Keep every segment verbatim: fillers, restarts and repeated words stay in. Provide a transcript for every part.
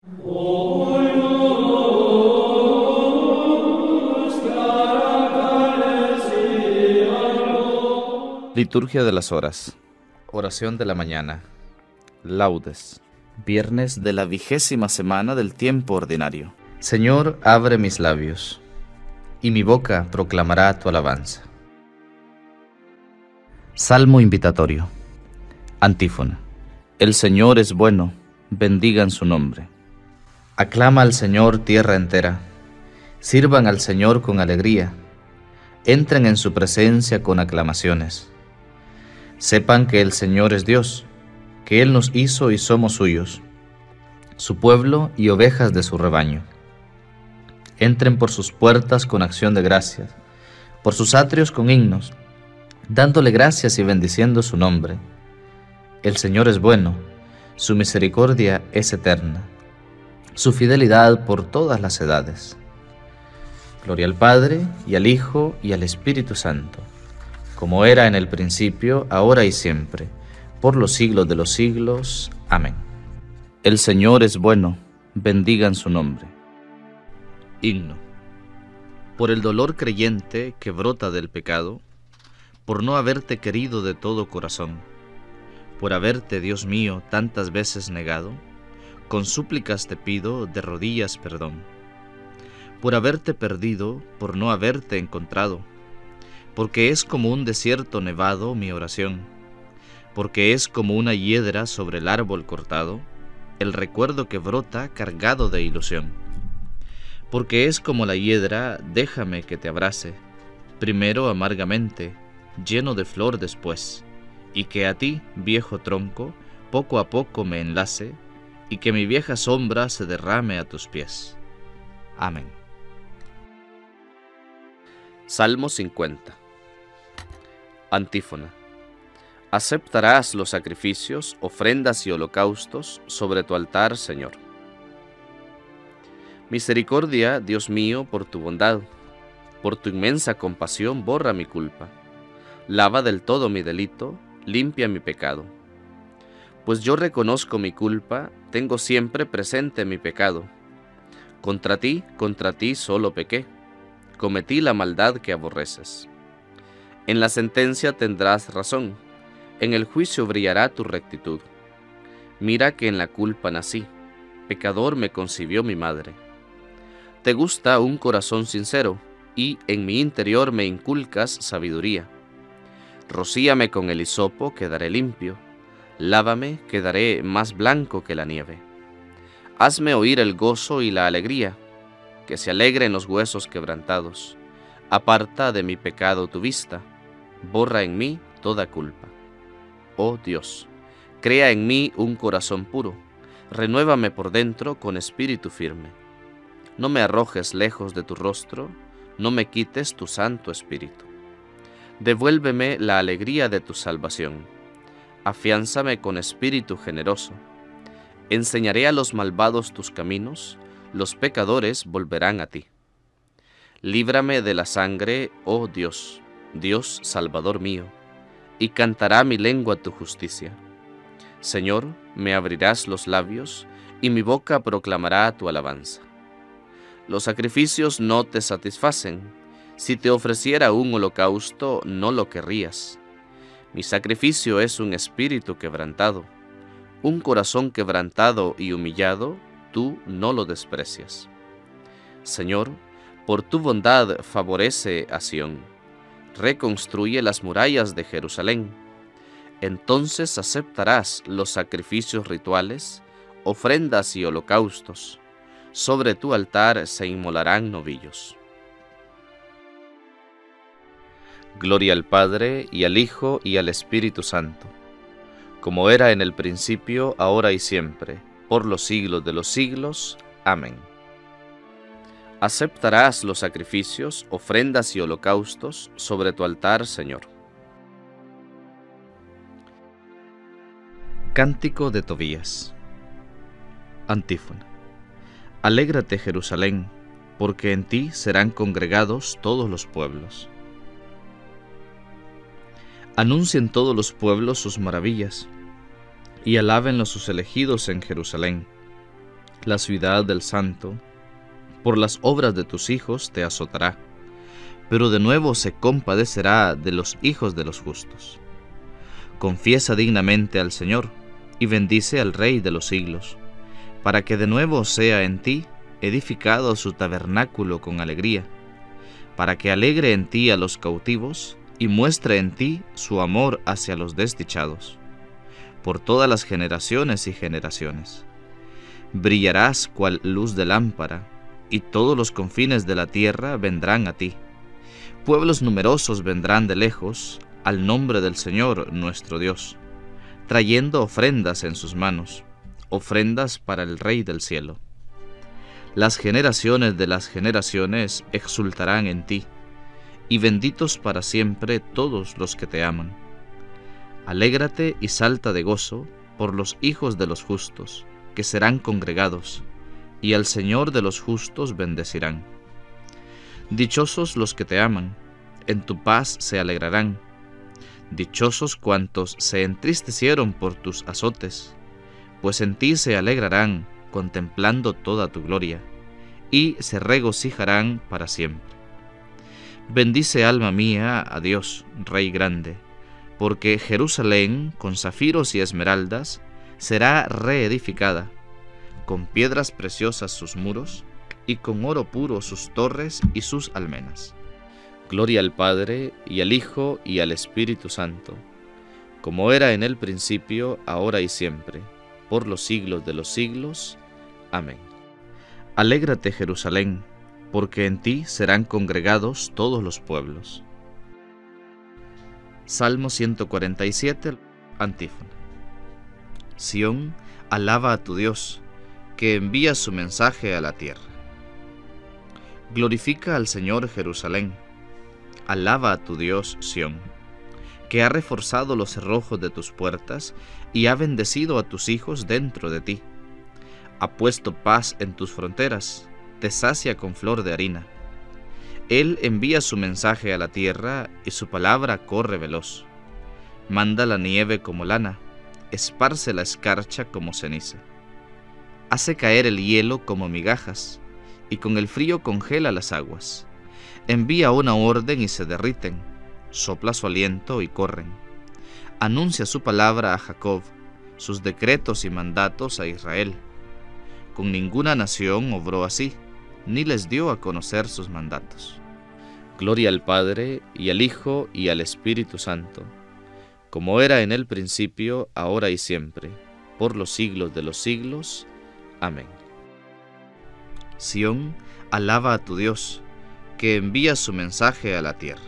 Liturgia de las Horas. Oración de la mañana. Laudes. Viernes de la vigésima semana del tiempo ordinario. Señor, abre mis labios, y mi boca proclamará tu alabanza. Salmo invitatorio. Antífona. El Señor es bueno, bendigan su nombre. Aclama al Señor tierra entera, sirvan al Señor con alegría, entren en su presencia con aclamaciones. Sepan que el Señor es Dios, que Él nos hizo y somos suyos, su pueblo y ovejas de su rebaño. Entren por sus puertas con acción de gracias, por sus atrios con himnos, dándole gracias y bendiciendo su nombre. El Señor es bueno, su misericordia es eterna, su fidelidad por todas las edades. Gloria al Padre, y al Hijo, y al Espíritu Santo, como era en el principio, ahora y siempre, por los siglos de los siglos. Amén. El Señor es bueno, bendigan su nombre. Himno. Por el dolor creyente que brota del pecado, por no haberte querido de todo corazón, por haberte, Dios mío, tantas veces negado, con súplicas te pido de rodillas perdón. Por haberte perdido, por no haberte encontrado, porque es como un desierto nevado mi oración, porque es como una hiedra sobre el árbol cortado, el recuerdo que brota cargado de ilusión. Porque es como la hiedra, déjame que te abrace, primero amargamente, lleno de flor después, y que a ti, viejo tronco, poco a poco me enlace, y que mi vieja sombra se derrame a tus pies. Amén. Salmo cincuenta. Antífona. Aceptarás los sacrificios, ofrendas y holocaustos sobre tu altar, Señor. Misericordia, Dios mío, por tu bondad, por tu inmensa compasión borra mi culpa. Lava del todo mi delito, limpia mi pecado. Pues yo reconozco mi culpa, tengo siempre presente mi pecado. Contra ti, contra ti solo pequé, cometí la maldad que aborreces. En la sentencia tendrás razón, en el juicio brillará tu rectitud. Mira que en la culpa nací, pecador me concibió mi madre. Te gusta un corazón sincero, y en mi interior me inculcas sabiduría. Rocíame con el hisopo, quedaré limpio, lávame, quedaré más blanco que la nieve. Hazme oír el gozo y la alegría, que se alegren los huesos quebrantados. Aparta de mi pecado tu vista, borra en mí toda culpa. Oh Dios, crea en mí un corazón puro, renuévame por dentro con espíritu firme. No me arrojes lejos de tu rostro, no me quites tu santo espíritu. Devuélveme la alegría de tu salvación, afiánzame con espíritu generoso. Enseñaré a los malvados tus caminos, los pecadores volverán a ti. Líbrame de la sangre, oh Dios, Dios Salvador mío, y cantará mi lengua tu justicia. Señor, me abrirás los labios, y mi boca proclamará tu alabanza. Los sacrificios no te satisfacen, si te ofreciera un holocausto no lo querrías. Mi sacrificio es un espíritu quebrantado, un corazón quebrantado y humillado, tú no lo desprecias. Señor, por tu bondad favorece a Sión, reconstruye las murallas de Jerusalén. Entonces aceptarás los sacrificios rituales, ofrendas y holocaustos. Sobre tu altar se inmolarán novillos. Gloria al Padre, y al Hijo, y al Espíritu Santo, como era en el principio, ahora y siempre, por los siglos de los siglos. Amén. Aceptarás los sacrificios, ofrendas y holocaustos sobre tu altar, Señor. Cántico de Tobías. Antífona. Alégrate, Jerusalén, porque en ti serán congregados todos los pueblos. Anuncien todos los pueblos sus maravillas, y alábenlo sus elegidos en Jerusalén. La ciudad del Santo, por las obras de tus hijos te azotará, pero de nuevo se compadecerá de los hijos de los justos. Confiesa dignamente al Señor, y bendice al Rey de los siglos, para que de nuevo sea en ti edificado su tabernáculo con alegría, para que alegre en ti a los cautivos, y muestre en ti su amor hacia los desdichados, por todas las generaciones y generaciones. Brillarás cual luz de lámpara, y todos los confines de la tierra vendrán a ti. Pueblos numerosos vendrán de lejos al nombre del Señor nuestro Dios, trayendo ofrendas en sus manos, ofrendas para el Rey del cielo. Las generaciones de las generaciones exultarán en ti, y benditos para siempre todos los que te aman. Alégrate y salta de gozo por los hijos de los justos, que serán congregados, y al Señor de los justos bendecirán. Dichosos los que te aman, en tu paz se alegrarán. Dichosos cuantos se entristecieron por tus azotes, pues en ti se alegrarán contemplando toda tu gloria, y se regocijarán para siempre. Bendice alma mía a Dios, Rey grande, porque Jerusalén, con zafiros y esmeraldas, será reedificada, con piedras preciosas sus muros, y con oro puro sus torres y sus almenas. Gloria al Padre, y al Hijo, y al Espíritu Santo, como era en el principio, ahora y siempre, por los siglos de los siglos. Amén. Alégrate, Jerusalén, porque en ti serán congregados todos los pueblos. Salmo ciento cuarenta y siete, antífona. Sión, alaba a tu Dios, que envía su mensaje a la tierra. Glorifica al Señor, Jerusalén. Alaba a tu Dios, Sión, que ha reforzado los cerrojos de tus puertas y ha bendecido a tus hijos dentro de ti. Ha puesto paz en tus fronteras, te sacia con flor de harina. Él envía su mensaje a la tierra y su palabra corre veloz. Manda la nieve como lana, esparce la escarcha como ceniza. Hace caer el hielo como migajas, y con el frío congela las aguas. Envía una orden y se derriten, sopla su aliento y corren. Anuncia su palabra a Jacob, sus decretos y mandatos a Israel. Con ninguna nación obró así, ni les dio a conocer sus mandatos. Gloria al Padre, y al Hijo, y al Espíritu Santo, como era en el principio, ahora y siempre, por los siglos de los siglos. Amén. Sión, alaba a tu Dios, que envía su mensaje a la tierra.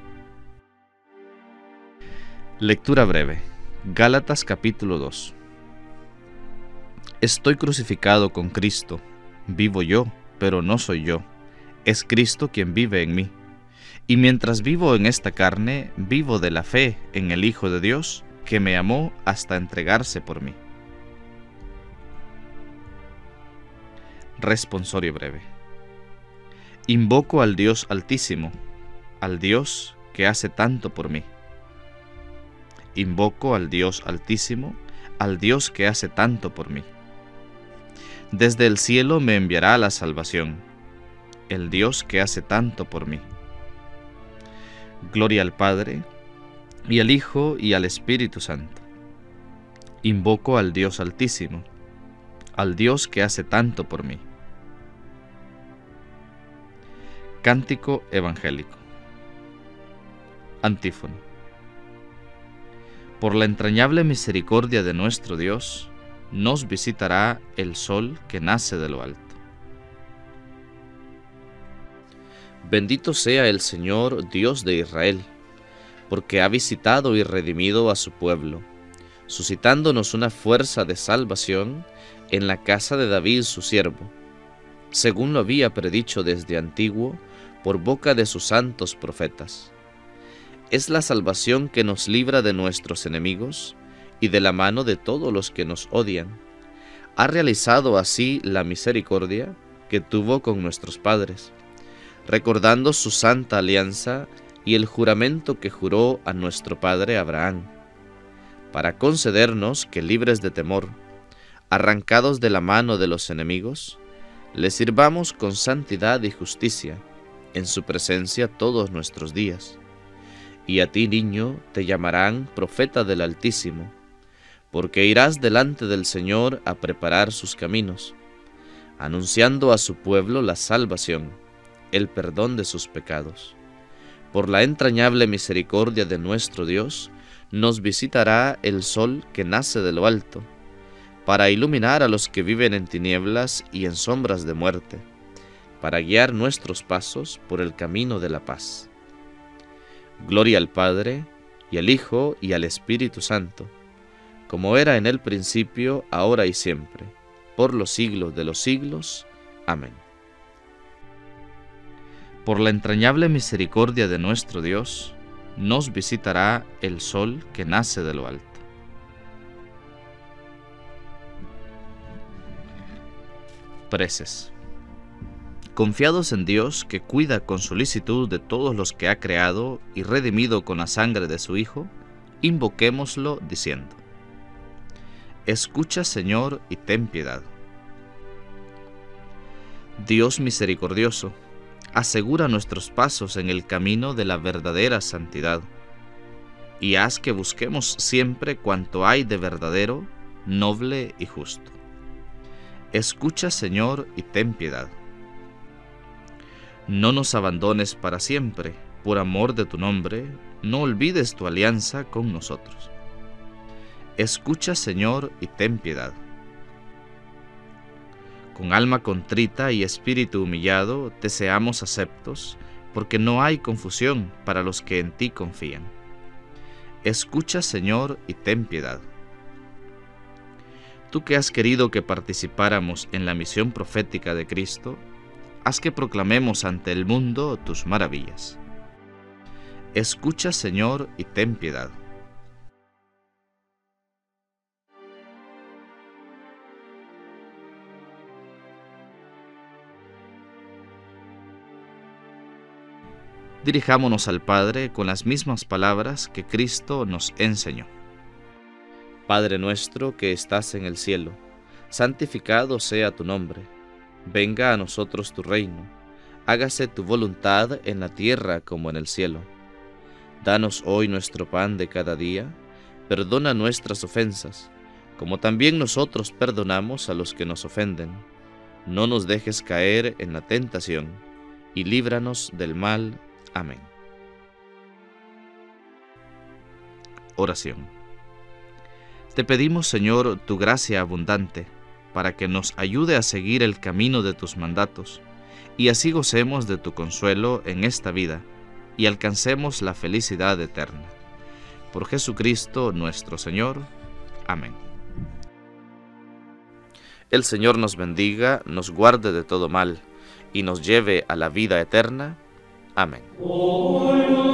Lectura breve. Gálatas capítulo dos. Estoy crucificado con Cristo, vivo yo, pero no soy yo, es Cristo quien vive en mí. Y mientras vivo en esta carne, vivo de la fe en el Hijo de Dios, que me amó hasta entregarse por mí. Responsorio breve. Invoco al Dios Altísimo, al Dios que hace tanto por mí. Invoco al Dios Altísimo, al Dios que hace tanto por mí. Desde el cielo me enviará la salvación, el Dios que hace tanto por mí. Gloria al Padre, y al Hijo, y al Espíritu Santo. Invoco al Dios Altísimo, al Dios que hace tanto por mí. Cántico evangélico. Antífona. Por la entrañable misericordia de nuestro Dios, nos visitará el sol que nace de lo alto. Bendito sea el Señor, Dios de Israel, porque ha visitado y redimido a su pueblo, suscitándonos una fuerza de salvación en la casa de David su siervo, según lo había predicho desde antiguo por boca de sus santos profetas. Es la salvación que nos libra de nuestros enemigos y de la mano de todos los que nos odian. Ha realizado así la misericordia que tuvo con nuestros padres, recordando su santa alianza y el juramento que juró a nuestro padre Abraham, para concedernos que, libres de temor, arrancados de la mano de los enemigos, le sirvamos con santidad y justicia en su presencia todos nuestros días. Y a ti, niño, te llamarán profeta del Altísimo, porque irás delante del Señor a preparar sus caminos, anunciando a su pueblo la salvación, el perdón de sus pecados. Por la entrañable misericordia de nuestro Dios, nos visitará el sol que nace de lo alto, para iluminar a los que viven en tinieblas y en sombras de muerte, para guiar nuestros pasos por el camino de la paz. Gloria al Padre, y al Hijo, y al Espíritu Santo, como era en el principio, ahora y siempre, por los siglos de los siglos. Amén. Por la entrañable misericordia de nuestro Dios, nos visitará el sol que nace de lo alto. Preces. Confiados en Dios, que cuida con solicitud de todos los que ha creado y redimido con la sangre de su Hijo, invoquémoslo diciendo: Escucha, Señor, y ten piedad. Dios misericordioso, asegura nuestros pasos en el camino de la verdadera santidad, y haz que busquemos siempre cuanto hay de verdadero, noble y justo. Escucha, Señor, y ten piedad. No nos abandones para siempre, por amor de tu nombre, no olvides tu alianza con nosotros. Escucha, Señor, y ten piedad. Con alma contrita y espíritu humillado, te seamos aceptos, porque no hay confusión para los que en ti confían. Escucha, Señor, y ten piedad. Tú que has querido que participáramos en la misión profética de Cristo, haz que proclamemos ante el mundo tus maravillas. Escucha, Señor, y ten piedad. Dirijámonos al Padre con las mismas palabras que Cristo nos enseñó. Padre nuestro que estás en el cielo, santificado sea tu nombre. Venga a nosotros tu reino. Hágase tu voluntad en la tierra como en el cielo. Danos hoy nuestro pan de cada día. Perdona nuestras ofensas, como también nosotros perdonamos a los que nos ofenden. No nos dejes caer en la tentación, y líbranos del mal. Amén. Oración. Te pedimos, Señor, tu gracia abundante, para que nos ayude a seguir el camino de tus mandatos, y así gocemos de tu consuelo en esta vida, y alcancemos la felicidad eterna. Por Jesucristo nuestro Señor. Amén. El Señor nos bendiga, nos guarde de todo mal, y nos lleve a la vida eterna. Amén.